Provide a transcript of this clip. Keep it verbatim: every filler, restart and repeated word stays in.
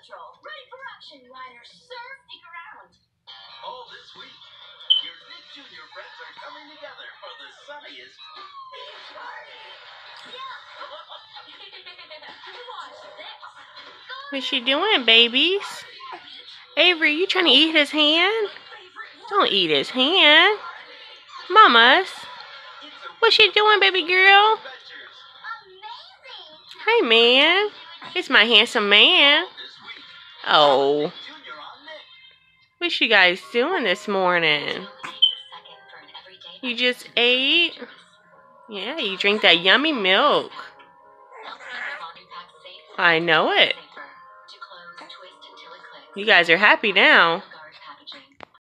Patrol. Ready for action, riders. Sir, stick around. All this week, your Nick Junior friends are coming together for the sunniest beach party. Yeah. Watch this. What's she doing, babies? Avery, you trying to eat his hand? Don't eat his hand. Mamas. What's she doing, baby girl? Hey, man. It's my handsome man. Oh. What you guys doing this morning? You just ate? Yeah, you drink that yummy milk. I know it. You guys are happy now.